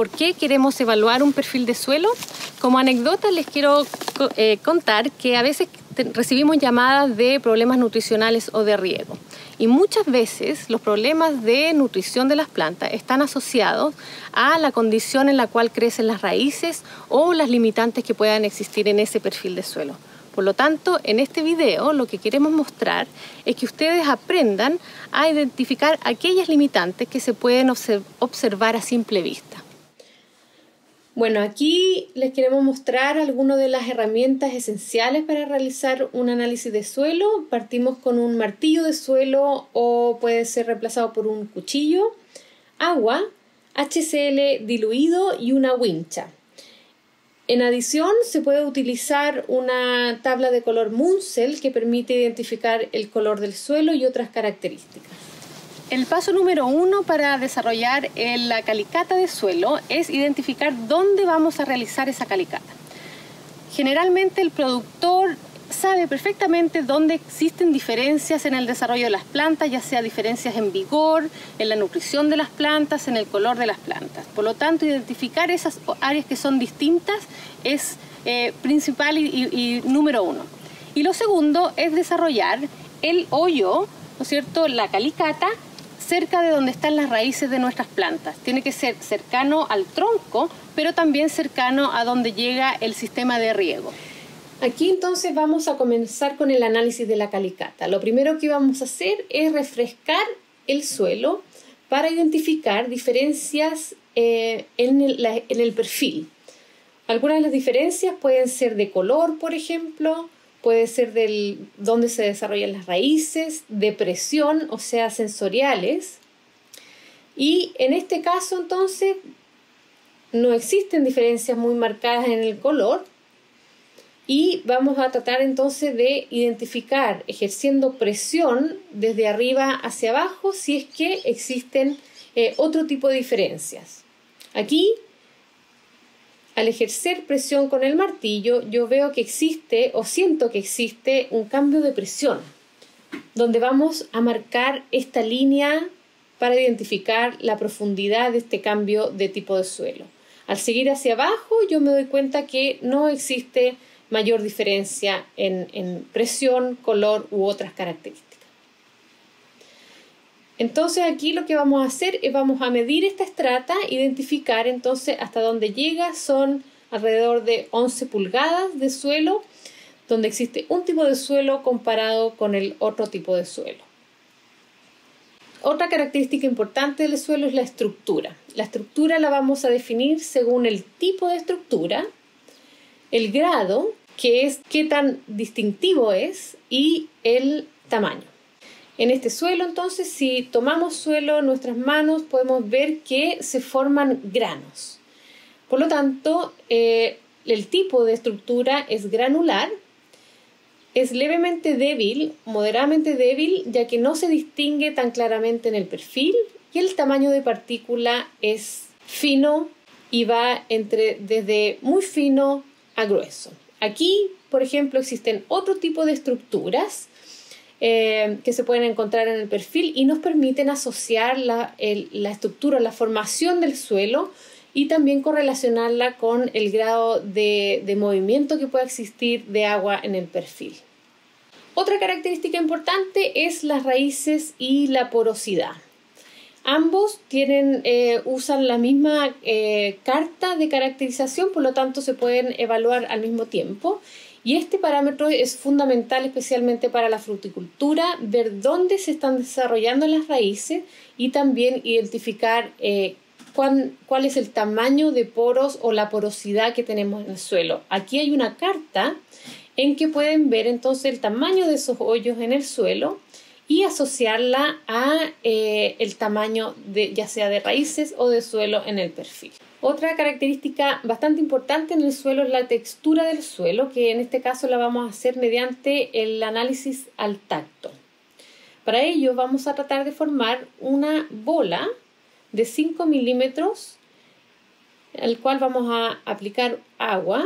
por qué queremos evaluar un perfil de suelo. Como anécdota les quiero contar que a veces recibimos llamadas de problemas nutricionales o de riego. Y muchas veces los problemas de nutrición de las plantas están asociados a la condición en la cual crecen las raíces o las limitantes que puedan existir en ese perfil de suelo. Por lo tanto, en este video lo que queremos mostrar es que ustedes aprendan a identificar aquellas limitantes que se pueden observar a simple vista. Bueno, aquí les queremos mostrar algunas de las herramientas esenciales para realizar un análisis de suelo. Partimos con un martillo de suelo o puede ser reemplazado por un cuchillo, agua, HCl diluido y una wincha. En adición, se puede utilizar una tabla de color Munsell que permite identificar el color del suelo y otras características. El paso número 1 para desarrollar la calicata de suelo es identificar dónde vamos a realizar esa calicata. Generalmente el productor sabe perfectamente dónde existen diferencias en el desarrollo de las plantas, ya sea diferencias en vigor, en la nutrición de las plantas, en el color de las plantas. Por lo tanto, identificar esas áreas que son distintas es principal y número 1. Y lo segundo es desarrollar el hoyo, ¿no es cierto?, la calicata, cerca de donde están las raíces de nuestras plantas. Tiene que ser cercano al tronco, pero también cercano a donde llega el sistema de riego. Aquí entonces vamos a comenzar con el análisis de la calicata. Lo primero que vamos a hacer es refrescar el suelo para identificar diferencias en el perfil. Algunas de las diferencias pueden ser de color, por ejemplo, puede ser de dónde se desarrollan las raíces, de presión, o sea, sensoriales. Y en este caso, entonces, no existen diferencias muy marcadas en el color. Y vamos a tratar entonces de identificar, ejerciendo presión desde arriba hacia abajo, si es que existen otro tipo de diferencias. Aquí, al ejercer presión con el martillo, yo veo que existe o siento que existe un cambio de presión, donde vamos a marcar esta línea para identificar la profundidad de este cambio de tipo de suelo. Al seguir hacia abajo, yo me doy cuenta que no existe mayor diferencia en presión, color u otras características. Entonces aquí lo que vamos a hacer es vamos a medir esta estrata, identificar entonces hasta dónde llega, son alrededor de 11 pulgadas de suelo, donde existe un tipo de suelo comparado con el otro tipo de suelo. Otra característica importante del suelo es la estructura. La estructura la vamos a definir según el tipo de estructura, el grado, que es qué tan distintivo es, y el tamaño. En este suelo, entonces, si tomamos suelo en nuestras manos, podemos ver que se forman granos. Por lo tanto, el tipo de estructura es granular, es levemente débil, moderadamente débil, ya que no se distingue tan claramente en el perfil, y el tamaño de partícula es fino y va desde muy fino a grueso. Aquí, por ejemplo, existen otro tipo de estructuras que se pueden encontrar en el perfil y nos permiten asociar la estructura, la formación del suelo y también correlacionarla con el grado de movimiento que pueda existir de agua en el perfil. Otra característica importante es las raíces y la porosidad. Ambos usan la misma carta de caracterización, por lo tanto se pueden evaluar al mismo tiempo. Y este parámetro es fundamental especialmente para la fruticultura, ver dónde se están desarrollando las raíces y también identificar cuál es el tamaño de poros o la porosidad que tenemos en el suelo. Aquí hay una carta en que pueden ver entonces el tamaño de esos hoyos en el suelo y asociarla a el tamaño ya sea de raíces o de suelo en el perfil. Otra característica bastante importante en el suelo es la textura del suelo, que en este caso la vamos a hacer mediante el análisis al tacto. Para ello vamos a tratar de formar una bola de 5 milímetros, al cual vamos a aplicar agua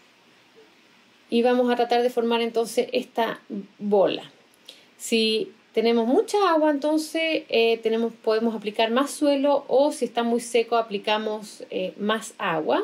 y vamos a tratar de formar entonces esta bola. Si tenemos mucha agua, entonces podemos aplicar más suelo, o si está muy seco aplicamos más agua.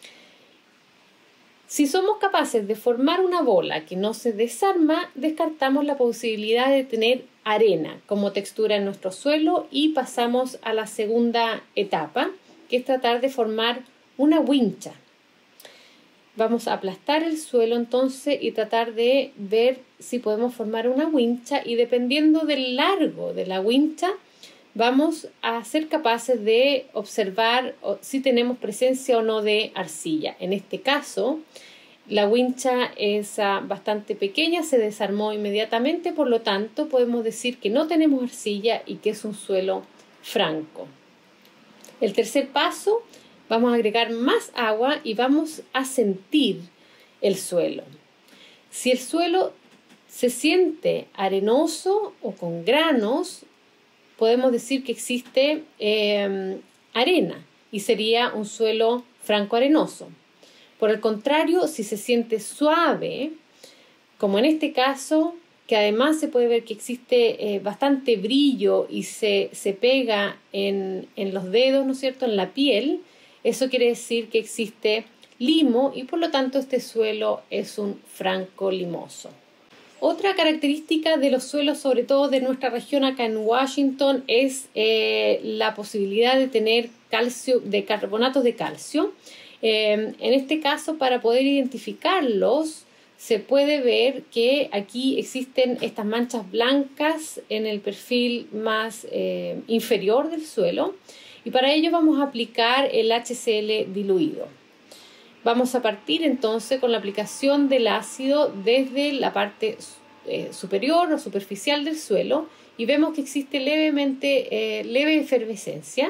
Si somos capaces de formar una bola que no se desarma, descartamos la posibilidad de tener arena como textura en nuestro suelo y pasamos a la segunda etapa, que es tratar de formar una wincha. Vamos a aplastar el suelo entonces y tratar de ver si podemos formar una wincha, y dependiendo del largo de la wincha vamos a ser capaces de observar si tenemos presencia o no de arcilla. En este caso, la wincha es bastante pequeña, se desarmó inmediatamente, por lo tanto podemos decir que no tenemos arcilla y que es un suelo franco. El tercer paso, vamos a agregar más agua y vamos a sentir el suelo. Si el suelo se siente arenoso o con granos, podemos decir que existe arena y sería un suelo franco-arenoso. Por el contrario, si se siente suave, como en este caso, que además se puede ver que existe bastante brillo y se pega en los dedos, ¿no es cierto?, en la piel, eso quiere decir que existe limo y por lo tanto este suelo es un franco-limoso. Otra característica de los suelos, sobre todo de nuestra región acá en Washington, es la posibilidad de tener carbonatos de calcio. En este caso, para poder identificarlos, se puede ver que aquí existen estas manchas blancas en el perfil más inferior del suelo, y para ello vamos a aplicar el HCl diluido. Vamos a partir entonces con la aplicación del ácido desde la parte superior o superficial del suelo, y vemos que existe leve efervescencia,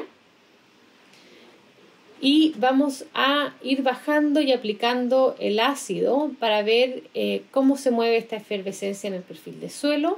y vamos a ir bajando y aplicando el ácido para ver cómo se mueve esta efervescencia en el perfil del suelo.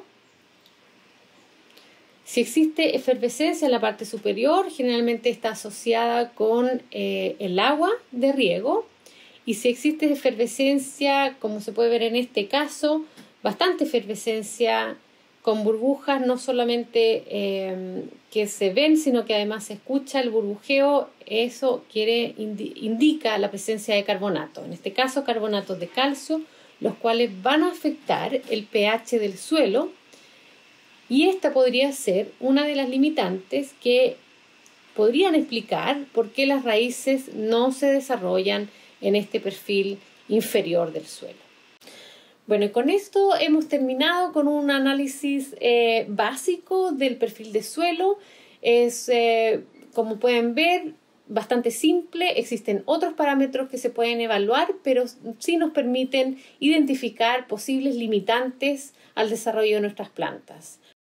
Si existe efervescencia en la parte superior, generalmente está asociada con el agua de riego. Y si existe efervescencia, como se puede ver en este caso, bastante efervescencia con burbujas, no solamente que se ven, sino que además se escucha el burbujeo, eso indica la presencia de carbonato. En este caso, carbonatos de calcio, los cuales van a afectar el pH del suelo, y esta podría ser una de las limitantes que podrían explicar por qué las raíces no se desarrollan en este perfil inferior del suelo. Bueno, y con esto hemos terminado con un análisis básico del perfil de suelo. Es, como pueden ver, bastante simple. Existen otros parámetros que se pueden evaluar, pero sí nos permiten identificar posibles limitantes al desarrollo de nuestras plantas.